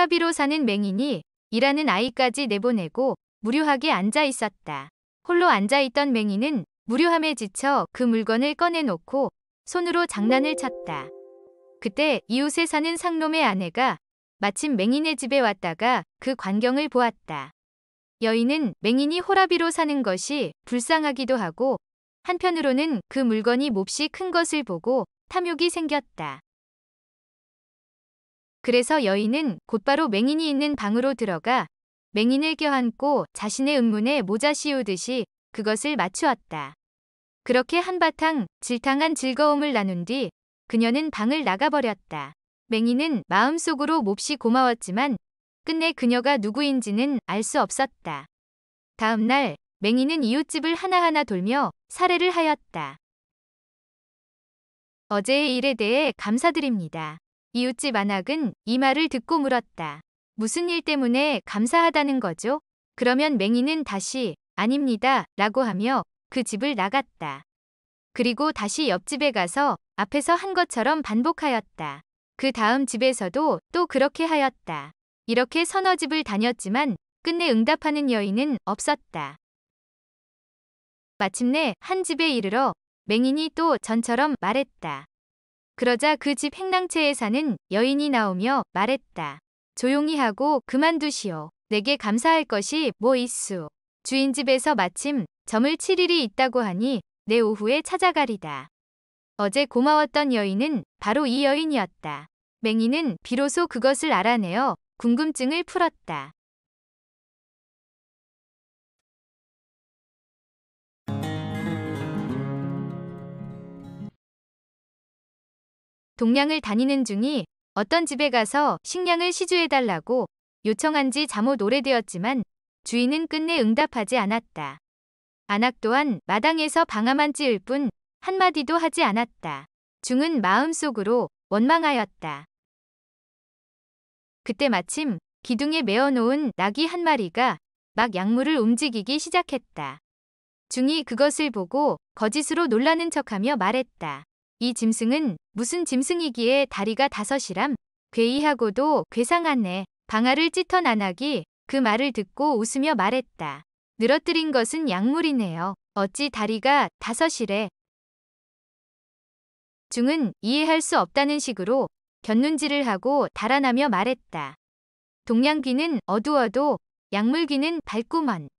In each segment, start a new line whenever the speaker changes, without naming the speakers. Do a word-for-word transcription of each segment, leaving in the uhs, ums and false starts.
호라비로 사는 맹인이 일하는 아이까지 내보내고 무료하게 앉아 있었다. 홀로 앉아있던 맹인은 무료함에 지쳐 그 물건을 꺼내놓고 손으로 장난을 쳤다. 그때 이웃에 사는 상놈의 아내가 마침 맹인의 집에 왔다가 그 광경을 보았다. 여인은 맹인이 호라비로 사는 것이 불쌍하기도 하고 한편으로는 그 물건이 몹시 큰 것을 보고 탐욕이 생겼다. 그래서 여인은 곧바로 맹인이 있는 방으로 들어가 맹인을 껴안고 자신의 은문에 모자 씌우듯이 그것을 맞추었다. 그렇게 한바탕 질탕한 즐거움을 나눈 뒤 그녀는 방을 나가버렸다. 맹인은 마음속으로 몹시 고마웠지만 끝내 그녀가 누구인지는 알 수 없었다. 다음 날 맹인은 이웃집을 하나하나 돌며 사례를 하였다. 어제의 일에 대해 감사드립니다. 이웃집 안악은 이 말을 듣고 물었다. 무슨 일 때문에 감사하다는 거죠? 그러면 맹인은 다시 아닙니다 라고 하며 그 집을 나갔다. 그리고 다시 옆집에 가서 앞에서 한 것처럼 반복하였다. 그 다음 집에서도 또 그렇게 하였다. 이렇게 서너 집을 다녔지만 끝내 응답하는 여인은 없었다. 마침내 한 집에 이르러 맹인이 또 전처럼 말했다. 그러자 그 집 행랑채에 사는 여인이 나오며 말했다. 조용히 하고 그만두시오. 내게 감사할 것이 뭐 있수. 주인 집에서 마침 점을 칠 일이 있다고 하니 내 오후에 찾아가리다. 어제 고마웠던 여인은 바로 이 여인이었다. 맹인은 비로소 그것을 알아내어 궁금증을 풀었다. 동량을 다니는 중이 어떤 집에 가서 식량을 시주해달라고 요청한 지 잠옷 오래되었지만 주인은 끝내 응답하지 않았다. 안악 또한 마당에서 방아만 찧을 뿐 한마디도 하지 않았다. 중은 마음속으로 원망하였다. 그때 마침 기둥에 메어놓은 나귀 한 마리가 막 약물을 움직이기 시작했다. 중이 그것을 보고 거짓으로 놀라는 척하며 말했다. 이 짐승은 무슨 짐승이기에 다리가 다섯이람? 괴이하고도 괴상하네. 방아를 찢어 나나기 그 말을 듣고 웃으며 말했다. 늘어뜨린 것은 약물이네요. 어찌 다리가 다섯이래. 중은 이해할 수 없다는 식으로 곁눈질을 하고 달아나며 말했다. 동량귀는 어두워도 약물귀는 밝구먼.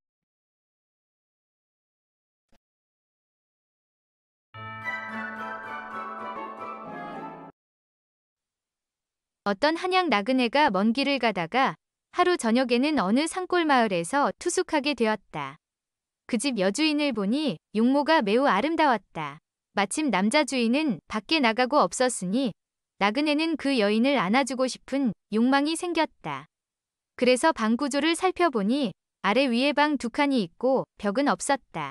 어떤 한양 나그네가 먼 길을 가다가 하루 저녁에는 어느 산골 마을에서 투숙하게 되었다. 그 집 여주인을 보니 용모가 매우 아름다웠다. 마침 남자 주인은 밖에 나가고 없었으니 나그네는 그 여인을 안아주고 싶은 욕망이 생겼다. 그래서 방 구조를 살펴보니 아래 위에 방 두 칸이 있고 벽은 없었다.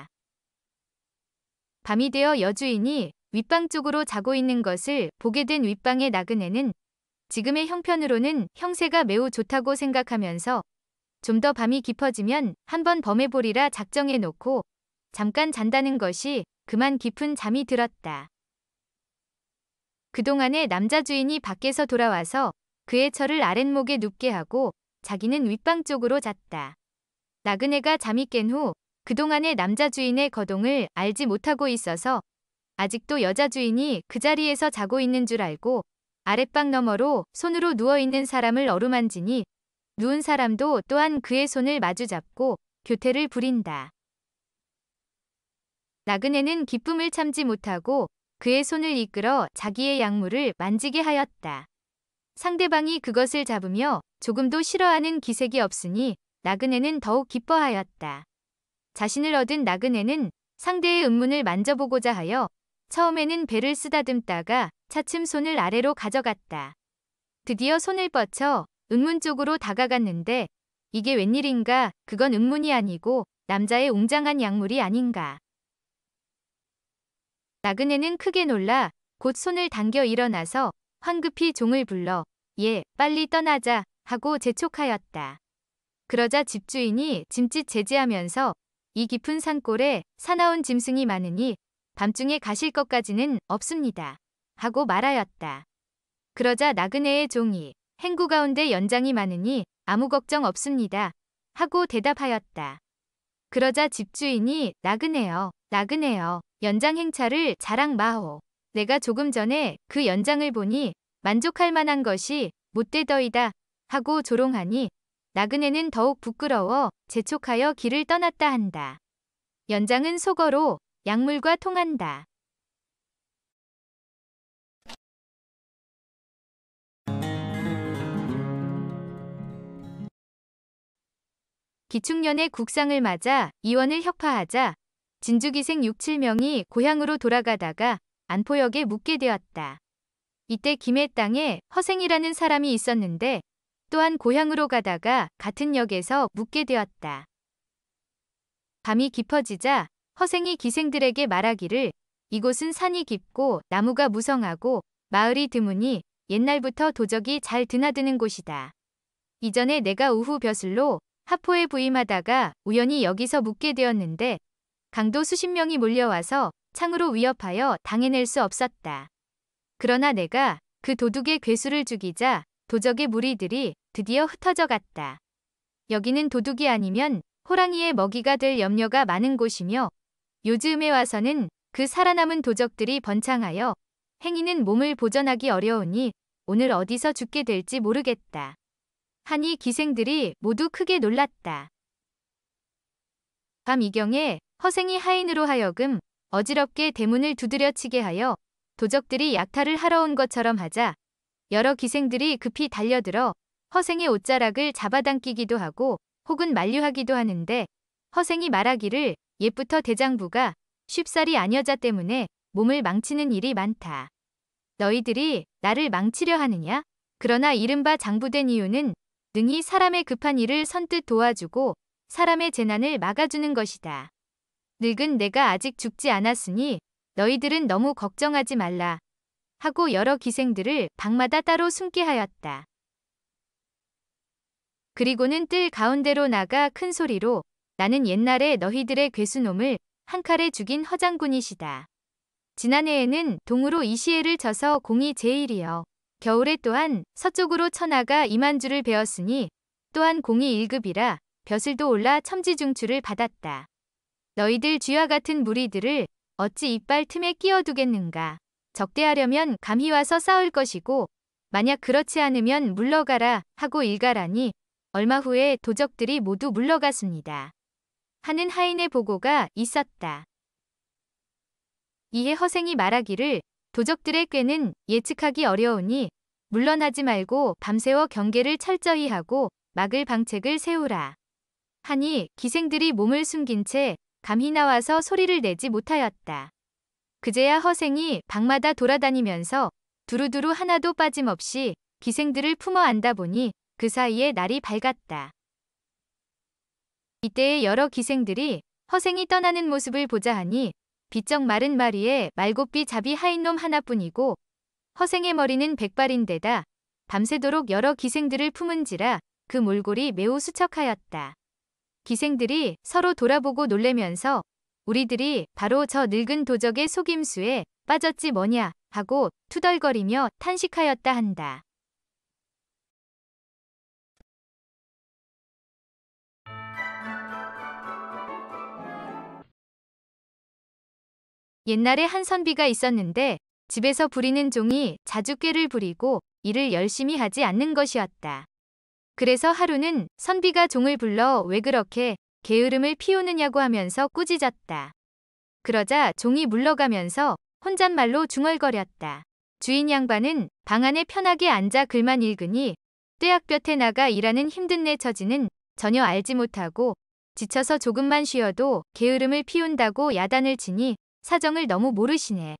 밤이 되어 여주인이 윗방 쪽으로 자고 있는 것을 보게 된 윗방의 나그네는 지금의 형편으로는 형세가 매우 좋다고 생각하면서 좀 더 밤이 깊어지면 한번 범해보리라 작정해 놓고 잠깐 잔다는 것이 그만 깊은 잠이 들었다. 그동안에 남자 주인이 밖에서 돌아와서 그의 처를 아랫목에 눕게 하고 자기는 윗방 쪽으로 잤다. 나그네가 잠이 깬 후 그동안의 남자 주인의 거동을 알지 못하고 있어서 아직도 여자 주인이 그 자리에서 자고 있는 줄 알고 아랫방 너머로 손으로 누워있는 사람을 어루만지니 누운 사람도 또한 그의 손을 마주잡고 교태를 부린다. 나그네는 기쁨을 참지 못하고 그의 손을 이끌어 자기의 약물을 만지게 하였다. 상대방이 그것을 잡으며 조금도 싫어하는 기색이 없으니 나그네는 더욱 기뻐하였다. 자신을 얻은 나그네는 상대의 은문을 만져보고자 하여 처음에는 배를 쓰다듬다가 차츰 손을 아래로 가져갔다. 드디어 손을 뻗쳐 은문 쪽으로 다가갔는데 이게 웬일인가? 그건 은문이 아니고 남자의 웅장한 약물이 아닌가. 나그네는 크게 놀라 곧 손을 당겨 일어나서 황급히 종을 불러 예, 빨리 떠나자 하고 재촉하였다. 그러자 집주인이 짐짓 제지하면서 이 깊은 산골에 사나운 짐승이 많으니 밤중에 가실 것까지는 없습니다. 하고 말하였다. 그러자 나그네의 종이 행구 가운데 연장이 많으니 아무 걱정 없습니다. 하고 대답하였다. 그러자 집주인이 나그네여, 나그네여, 연장 행차를 자랑 마오. 내가 조금 전에 그 연장을 보니 만족할 만한 것이 못되더이다. 하고 조롱하니 나그네는 더욱 부끄러워 재촉하여 길을 떠났다 한다. 연장은 속어로 약물과 통한다. 기축년에 국상을 맞아 이원을 혁파하자 진주기생 육, 칠 명이 고향으로 돌아가다가 안포역에 묵게 되었다. 이때 김해 땅에 허생이라는 사람이 있었는데 또한 고향으로 가다가 같은 역에서 묵게 되었다. 밤이 깊어지자 허생이 기생들에게 말하기를 이곳은 산이 깊고 나무가 무성하고 마을이 드무니 옛날부터 도적이 잘 드나드는 곳이다. 이전에 내가 우후 벼슬로 하포에 부임하다가 우연히 여기서 묵게 되었는데 강도 수십 명이 몰려와서 창으로 위협하여 당해낼 수 없었다. 그러나 내가 그 도둑의 괴수를 죽이자 도적의 무리들이 드디어 흩어져 갔다. 여기는 도둑이 아니면 호랑이의 먹이가 될 염려가 많은 곳이며 요즈음에 와서는 그 살아남은 도적들이 번창하여 행인은 몸을 보전하기 어려우니 오늘 어디서 죽게 될지 모르겠다. 하니 기생들이 모두 크게 놀랐다. 밤 이경에 허생이 하인으로 하여금 어지럽게 대문을 두드려 치게 하여 도적들이 약탈을 하러 온 것처럼 하자 여러 기생들이 급히 달려들어 허생의 옷자락을 잡아당기기도 하고 혹은 만류하기도 하는데 허생이 말하기를 옛부터 대장부가 쉽사리 아녀자 때문에 몸을 망치는 일이 많다. 너희들이 나를 망치려 하느냐? 그러나 이른바 장부된 이유는 능히 사람의 급한 일을 선뜻 도와주고 사람의 재난을 막아주는 것이다. 늙은 내가 아직 죽지 않았으니 너희들은 너무 걱정하지 말라. 하고 여러 기생들을 방마다 따로 숨게 하였다. 그리고는 뜰 가운데로 나가 큰 소리로 나는 옛날에 너희들의 괴수놈을 한 칼에 죽인 허장군이시다. 지난해에는 동으로 이시해를 쳐서 공이 제일이여. 겨울에 또한 서쪽으로 쳐나가 이만주를 베었으니 또한 공이 일급이라 벼슬도 올라 첨지중추를 받았다. 너희들 쥐와 같은 무리들을 어찌 이빨 틈에 끼워두겠는가. 적대하려면 감히 와서 싸울 것이고 만약 그렇지 않으면 물러가라 하고 일가라니 얼마 후에 도적들이 모두 물러갔습니다. 하는 하인의 보고가 있었다. 이에 허생이 말하기를 도적들의 꾀는 예측하기 어려우니 물러나지 말고 밤새워 경계를 철저히 하고 막을 방책을 세우라. 하니 기생들이 몸을 숨긴 채 감히 나와서 소리를 내지 못하였다. 그제야 허생이 방마다 돌아다니면서 두루두루 하나도 빠짐없이 기생들을 품어 안다 보니 그 사이에 날이 밝았다. 이때에 여러 기생들이 허생이 떠나는 모습을 보자 하니 비쩍 마른 마리에 말곱비 잡이 하인놈 하나뿐이고 허생의 머리는 백발인데다 밤새도록 여러 기생들을 품은지라 그 몰골이 매우 수척하였다. 기생들이 서로 돌아보고 놀래면서 우리들이 바로 저 늙은 도적의 속임수에 빠졌지 뭐냐 하고 투덜거리며 탄식하였다 한다. 옛날에 한 선비가 있었는데 집에서 부리는 종이 자주 꾀를 부리고 일을 열심히 하지 않는 것이었다. 그래서 하루는 선비가 종을 불러 왜 그렇게 게으름을 피우느냐고 하면서 꾸짖었다. 그러자 종이 물러가면서 혼잣말로 중얼거렸다. 주인 양반은 방 안에 편하게 앉아 글만 읽으니 떼약볕에 나가 일하는 힘든 내 처지는 전혀 알지 못하고 지쳐서 조금만 쉬어도 게으름을 피운다고 야단을 치니 사정을 너무 모르시네.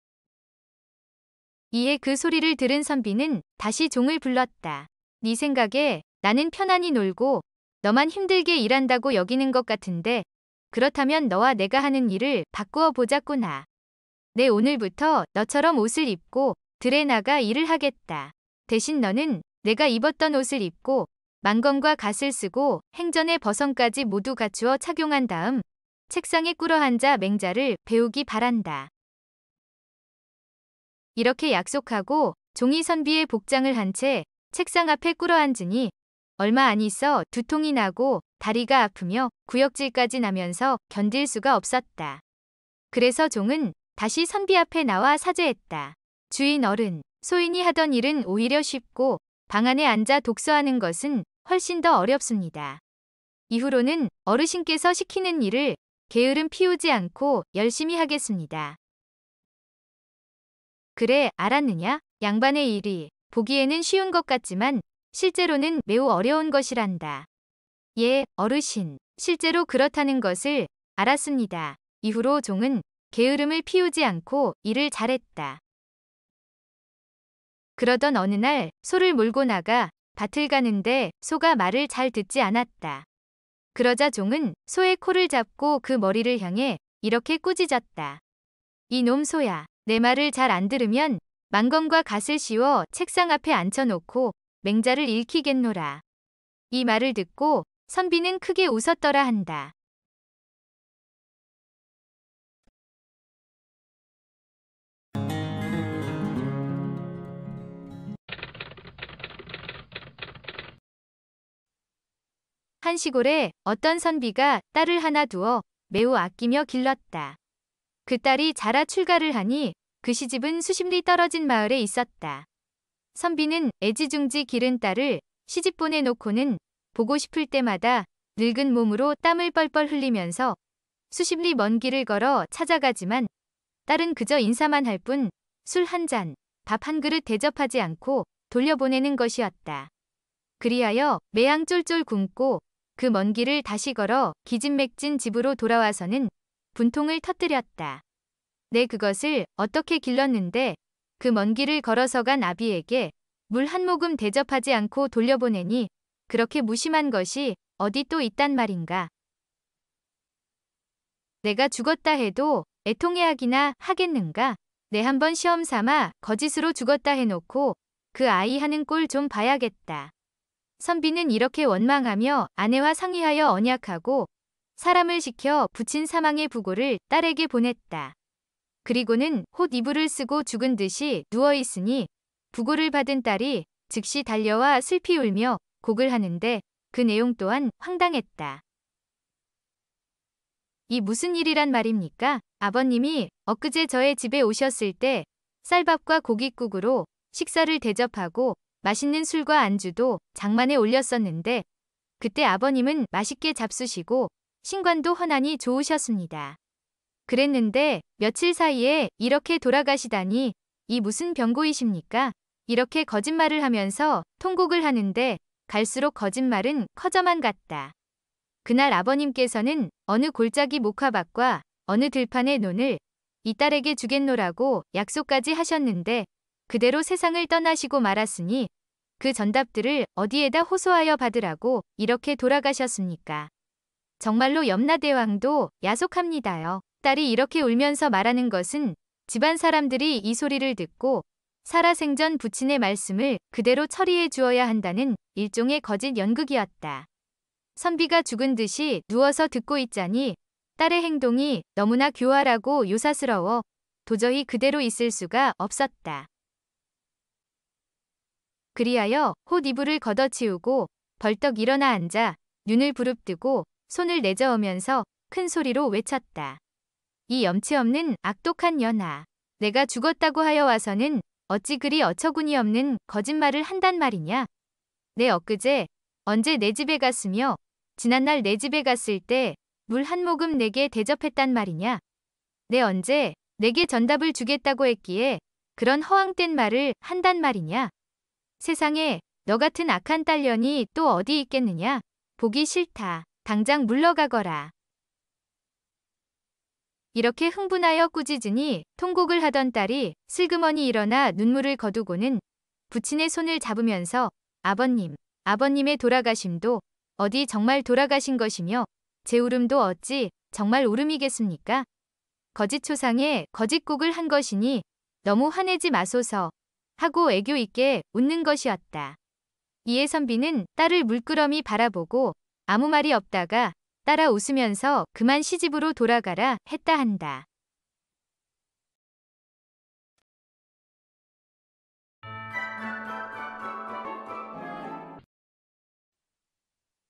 이에 그 소리를 들은 선비는 다시 종을 불렀다. 네 생각에 나는 편안히 놀고 너만 힘들게 일한다고 여기는 것 같은데 그렇다면 너와 내가 하는 일을 바꾸어 보자꾸나. 내 오늘부터 너처럼 옷을 입고 들에 나가 일을 하겠다. 대신 너는 내가 입었던 옷을 입고 만검과 갓을 쓰고 행전의 버선까지 모두 갖추어 착용한 다음 책상에 꿇어앉아 맹자를 배우기 바란다. 이렇게 약속하고 종이 선비의 복장을 한 채 책상 앞에 꿇어앉으니 얼마 안 있어 두통이 나고 다리가 아프며 구역질까지 나면서 견딜 수가 없었다. 그래서 종은 다시 선비 앞에 나와 사죄했다. 주인 어른, 소인이 하던 일은 오히려 쉽고 방 안에 앉아 독서하는 것은 훨씬 더 어렵습니다. 이후로는 어르신께서 시키는 일을 게으름 피우지 않고 열심히 하겠습니다. 그래, 알았느냐? 양반의 일이 보기에는 쉬운 것 같지만 실제로는 매우 어려운 것이란다. 예, 어르신, 실제로 그렇다는 것을 알았습니다. 이후로 종은 게으름을 피우지 않고 일을 잘했다. 그러던 어느 날 소를 몰고 나가 밭을 가는데 소가 말을 잘 듣지 않았다. 그러자 종은 소의 코를 잡고 그 머리를 향해 이렇게 꾸짖었다. 이놈 소야, 내 말을 잘 안 들으면 망검과 갓을 씌워 책상 앞에 앉혀놓고 맹자를 읽히겠노라. 이 말을 듣고 선비는 크게 웃었더라 한다. 한 시골에 어떤 선비가 딸을 하나 두어 매우 아끼며 길렀다. 그 딸이 자라 출가를 하니 그 시집은 수십 리 떨어진 마을에 있었다. 선비는 애지중지 기른 딸을 시집 보내놓고는 보고 싶을 때마다 늙은 몸으로 땀을 뻘뻘 흘리면서 수십 리 먼 길을 걸어 찾아가지만 딸은 그저 인사만 할 뿐 술 한 잔, 밥 한 그릇 대접하지 않고 돌려보내는 것이었다. 그리하여 매양 쫄쫄 굶고 그 먼 길을 다시 걸어 기진맥진 집으로 돌아와서는 분통을 터뜨렸다. 내 그것을 어떻게 길렀는데 그 먼 길을 걸어서 간 아비에게 물 한 모금 대접하지 않고 돌려보내니 그렇게 무심한 것이 어디 또 있단 말인가. 내가 죽었다 해도 애통해하기나 하겠는가. 내 한번 시험 삼아 거짓으로 죽었다 해놓고 그 아이 하는 꼴 좀 봐야겠다. 선비는 이렇게 원망하며 아내와 상의하여 언약하고 사람을 시켜 부친 사망의 부고를 딸에게 보냈다. 그리고는 홑 이불을 쓰고 죽은 듯이 누워있으니 부고를 받은 딸이 즉시 달려와 슬피 울며 곡을 하는데 그 내용 또한 황당했다. 이 무슨 일이란 말입니까? 아버님이 엊그제 저의 집에 오셨을 때 쌀밥과 고깃국으로 식사를 대접하고 맛있는 술과 안주도 장만에 올렸었는데 그때 아버님은 맛있게 잡수시고 신관도 훤하니 좋으셨습니다. 그랬는데 며칠 사이에 이렇게 돌아가시다니 이 무슨 병고이십니까? 이렇게 거짓말을 하면서 통곡을 하는데 갈수록 거짓말은 커져만 갔다. 그날 아버님께서는 어느 골짜기 목화밭과 어느 들판의 논을 이 딸에게 주겠노라고 약속까지 하셨는데 그대로 세상을 떠나시고 말았으니 그 전답들을 어디에다 호소하여 받으라고 이렇게 돌아가셨습니까? 정말로 염라대왕도 야속합니다요. 딸이 이렇게 울면서 말하는 것은 집안 사람들이 이 소리를 듣고 살아생전 부친의 말씀을 그대로 처리해 주어야 한다는 일종의 거짓 연극이었다. 선비가 죽은 듯이 누워서 듣고 있자니 딸의 행동이 너무나 교활하고 요사스러워 도저히 그대로 있을 수가 없었다. 그리하여 홑 이불을 걷어치우고 벌떡 일어나 앉아 눈을 부릅뜨고 손을 내저으면서 큰 소리로 외쳤다. 이 염치 없는 악독한 년아, 내가 죽었다고 하여 와서는 어찌 그리 어처구니 없는 거짓말을 한단 말이냐. 내 엊그제 언제 내 집에 갔으며 지난날 내 집에 갔을 때 물 한 모금 내게 대접했단 말이냐. 내 언제 내게 전답을 주겠다고 했기에 그런 허황된 말을 한단 말이냐. 세상에 너 같은 악한 딸년이 또 어디 있겠느냐. 보기 싫다. 당장 물러가거라. 이렇게 흥분하여 꾸짖으니 통곡을 하던 딸이 슬그머니 일어나 눈물을 거두고는 부친의 손을 잡으면서 아버님, 아버님의 돌아가심도 어디 정말 돌아가신 것이며 제 울음도 어찌 정말 울음이겠습니까? 거짓 초상에 거짓곡을 한 것이니 너무 화내지 마소서 하고 애교 있게 웃는 것이었다. 이에 선비는 딸을 물끄러미 바라보고 아무 말이 없다가 따라 웃으면서 그만 시집으로 돌아가라 했다 한다.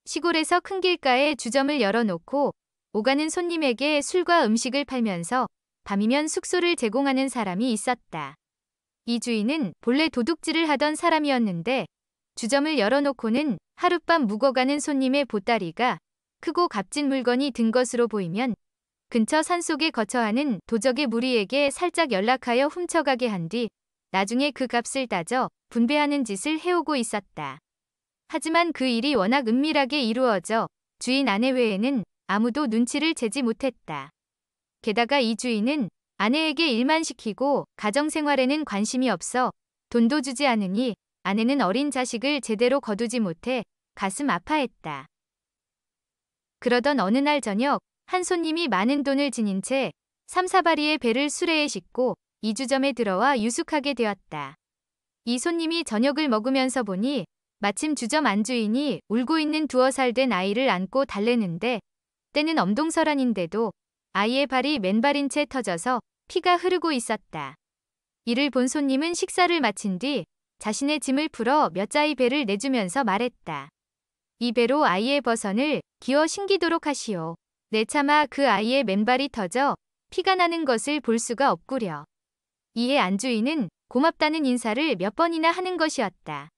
시골에서 큰 길가에 주점을 열어놓고 오가는 손님에게 술과 음식을 팔면서 밤이면 숙소를 제공하는 사람이 있었다. 이 주인은 본래 도둑질을 하던 사람이었는데 주점을 열어놓고는 하룻밤 묵어가는 손님의 보따리가 크고 값진 물건이 든 것으로 보이면 근처 산속에 거처하는 도적의 무리에게 살짝 연락하여 훔쳐가게 한 뒤 나중에 그 값을 따져 분배하는 짓을 해오고 있었다. 하지만 그 일이 워낙 은밀하게 이루어져 주인 아내 외에는 아무도 눈치를 채지 못했다. 게다가 이 주인은 아내에게 일만 시키고 가정생활에는 관심이 없어 돈도 주지 않으니 아내는 어린 자식을 제대로 거두지 못해 가슴 아파했다. 그러던 어느 날 저녁 한 손님이 많은 돈을 지닌 채 삼사바리의 배를 수레에 싣고 이 주점에 들어와 유숙하게 되었다. 이 손님이 저녁을 먹으면서 보니 마침 주점 안주인이 울고 있는 두어 살 된 아이를 안고 달래는데 때는 엄동설한인데도 아이의 발이 맨발인 채 터져서 피가 흐르고 있었다. 이를 본 손님은 식사를 마친 뒤 자신의 짐을 풀어 몇 자의 배를 내주면서 말했다. 이 배로 아이의 버선을 기어 신기도록 하시오. 내 차마 그 아이의 맨발이 터져 피가 나는 것을 볼 수가 없구려. 이에 안주인은 고맙다는 인사를 몇 번이나 하는 것이었다.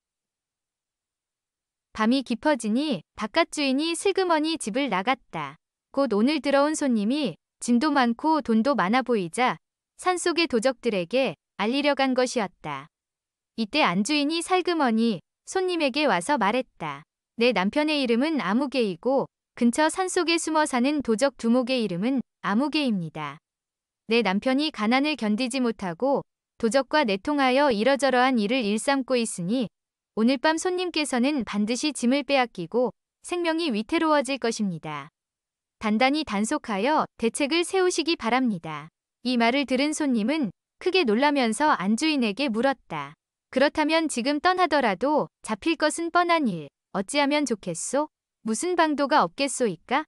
밤이 깊어지니 바깥 주인이 슬그머니 집을 나갔다. 곧 오늘 들어온 손님이 짐도 많고 돈도 많아 보이자 산속의 도적들에게 알리려 간 것이었다. 이때 안주인이 살그머니 손님에게 와서 말했다. 내 남편의 이름은 아무개이고 근처 산속에 숨어 사는 도적 두목의 이름은 아무개입니다. 내 남편이 가난을 견디지 못하고 도적과 내통하여 이러저러한 일을 일삼고 있으니 오늘 밤 손님께서는 반드시 짐을 빼앗기고 생명이 위태로워질 것입니다. 단단히 단속하여 대책을 세우시기 바랍니다. 이 말을 들은 손님은 크게 놀라면서 안주인에게 물었다. 그렇다면 지금 떠나더라도 잡힐 것은 뻔한 일, 어찌하면 좋겠소? 무슨 방도가 없겠소이까?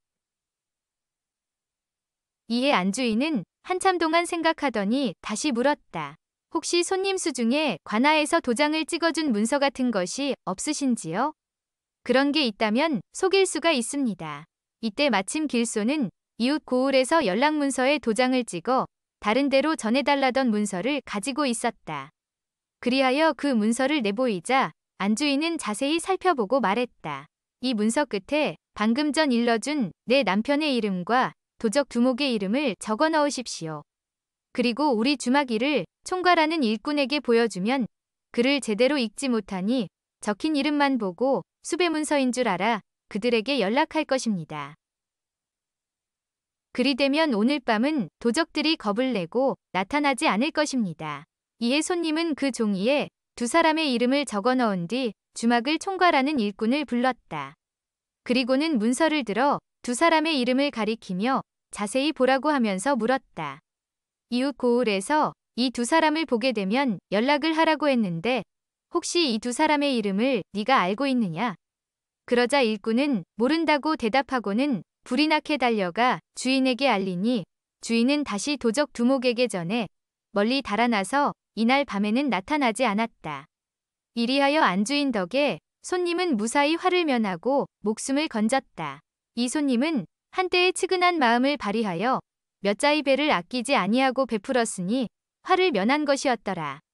이에 안주인은 한참 동안 생각하더니 다시 물었다. 혹시 손님 수 중에 관아에서 도장을 찍어준 문서 같은 것이 없으신지요? 그런 게 있다면 속일 수가 있습니다. 이때 마침 길소는 이웃 고을에서 연락문서에 도장을 찍어 다른 데로 전해달라던 문서를 가지고 있었다. 그리하여 그 문서를 내보이자 안주인은 자세히 살펴보고 말했다. 이 문서 끝에 방금 전 일러준 내 남편의 이름과 도적 두목의 이름을 적어 넣으십시오. 그리고 우리 주마기를 총괄하는 일꾼에게 보여주면 글을 제대로 읽지 못하니 적힌 이름만 보고 수배문서인 줄 알아 그들에게 연락할 것입니다. 그리 되면 오늘 밤은 도적들이 겁을 내고 나타나지 않을 것입니다. 이에 손님은 그 종이에 두 사람의 이름을 적어 넣은 뒤 주막을 총괄하는 일꾼을 불렀다. 그리고는 문서를 들어 두 사람의 이름을 가리키며 자세히 보라고 하면서 물었다. 이웃 고을에서 이 두 사람을 보게 되면 연락을 하라고 했는데 혹시 이 두 사람의 이름을 네가 알고 있느냐? 그러자 일꾼은 모른다고 대답하고는 불이 나게 달려가 주인에게 알리니 주인은 다시 도적 두목에게 전해 멀리 달아나서 이날 밤에는 나타나지 않았다. 이리하여 안주인 덕에 손님은 무사히 화를 면하고 목숨을 건졌다. 이 손님은 한때의 측은한 마음을 발휘하여 몇 자의 배를 아끼지 아니하고 베풀었으니 화를 면한 것이었더라.